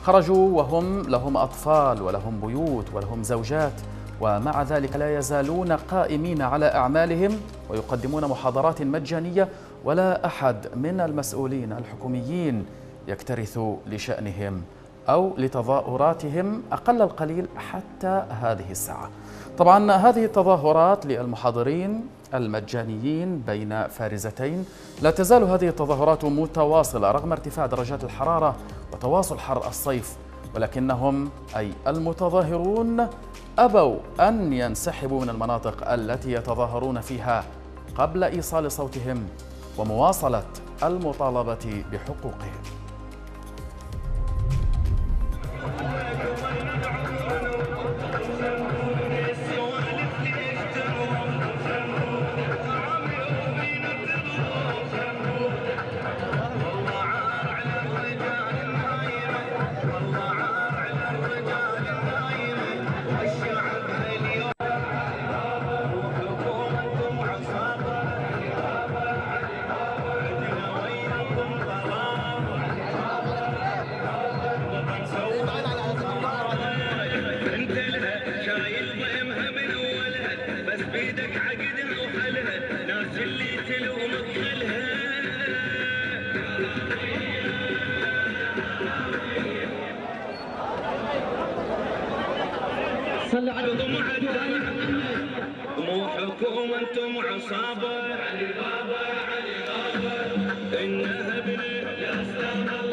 خرجوا وهم لهم أطفال ولهم بيوت ولهم زوجات، ومع ذلك لا يزالون قائمين على أعمالهم ويقدمون محاضرات مجانية، ولا أحد من المسؤولين الحكوميين يكترث لشأنهم أو لتظاهراتهم أقل القليل حتى هذه الساعة. طبعا هذه التظاهرات للمحاضرين المجانيين بين فارزتين، لا تزال هذه التظاهرات متواصلة رغم ارتفاع درجات الحرارة وتواصل حر الصيف، ولكنهم أي المتظاهرون أبوا أن ينسحبوا من المناطق التي يتظاهرون فيها قبل إيصال صوتهم ومواصلة المطالبة بحقوقهم. صل على طموحكم انتم عصابه علي بابا انها بني يا سلام الله.